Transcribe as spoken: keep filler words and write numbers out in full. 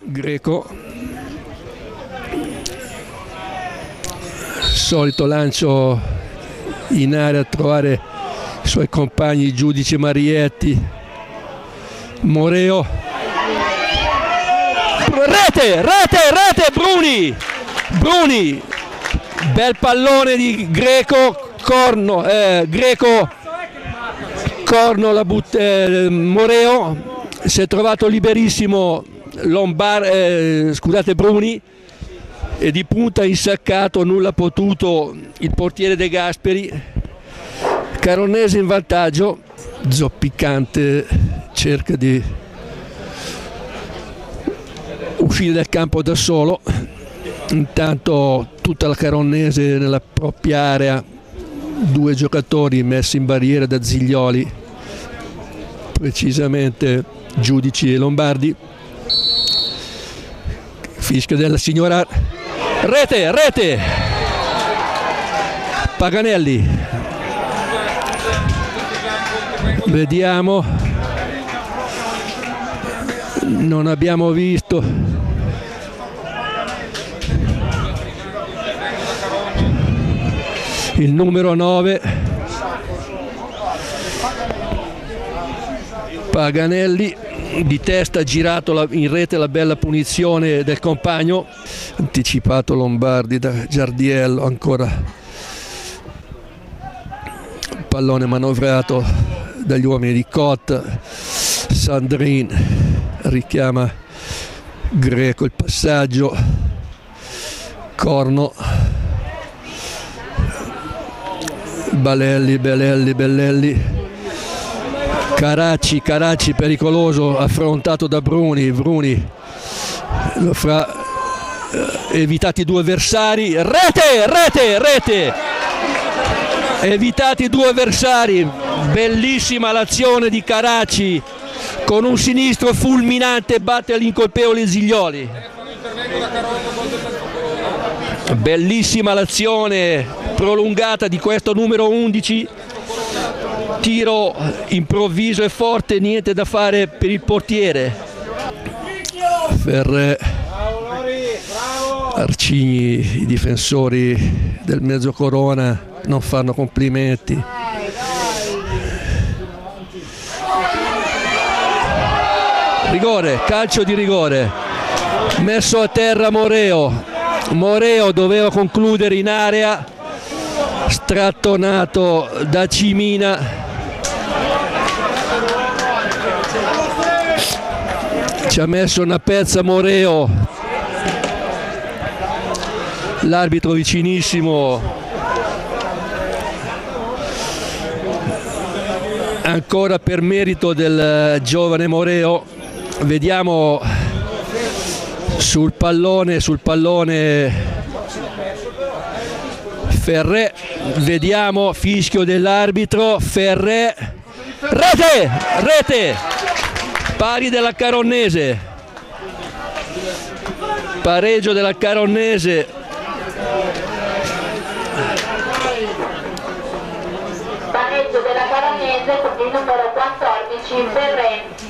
Greco, solito lancio in area a trovare i suoi compagni Giudice Marietti, Moreo, rete, rete, rete, Bruni, Bruni, bel pallone di Greco, corno, eh, Greco, corno la but- eh, Moreo, si è trovato liberissimo Lombar- eh, scusate Bruni, e di punta insaccato, nulla potuto il portiere De Gasperi. Caronnese in vantaggio, Zoppicante cerca di uscire dal campo da solo, intanto tutta la Caronnese nella propria area, due giocatori messi in barriera da Ziglioli, precisamente Giudici e Lombardi. Fischio della signora, rete, rete, Paganelli, vediamo, non abbiamo visto, il numero nove, Paganelli, di testa, girato in rete, la bella punizione del compagno, anticipato Lombardi da Giardiello, ancora pallone manovrato dagli uomini di Cotta, Sandrin richiama Greco, il passaggio, corno, Balelli, Belelli, Bellelli, Caracci, Caracci pericoloso, affrontato da Bruni, Bruni lo fra eh, evitati due avversari, rete, rete, rete, evitati due avversari, bellissima l'azione di Caracci, con un sinistro fulminante batte all'incolpevole Ziglioli, bellissima l'azione prolungata di questo numero undici, tiro improvviso e forte, niente da fare per il portiere. Ferré, Arcigni, i difensori del Mezzocorona non fanno complimenti. Rigore, calcio di rigore, messo a terra Moreo, Moreo doveva concludere in area, strattonato da Cimina. Ci ha messo una pezza Moreo, l'arbitro vicinissimo, ancora per merito del giovane Moreo. Vediamo sul pallone, sul pallone Ferré, vediamo fischio dell'arbitro, Ferré, rete, rete, pari della Caronnese, pareggio della Caronnese, pareggio della Caronnese con il numero quattordici Ferré.